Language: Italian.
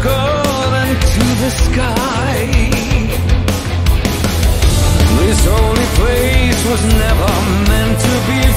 circle into the sky. This holy place was never meant to be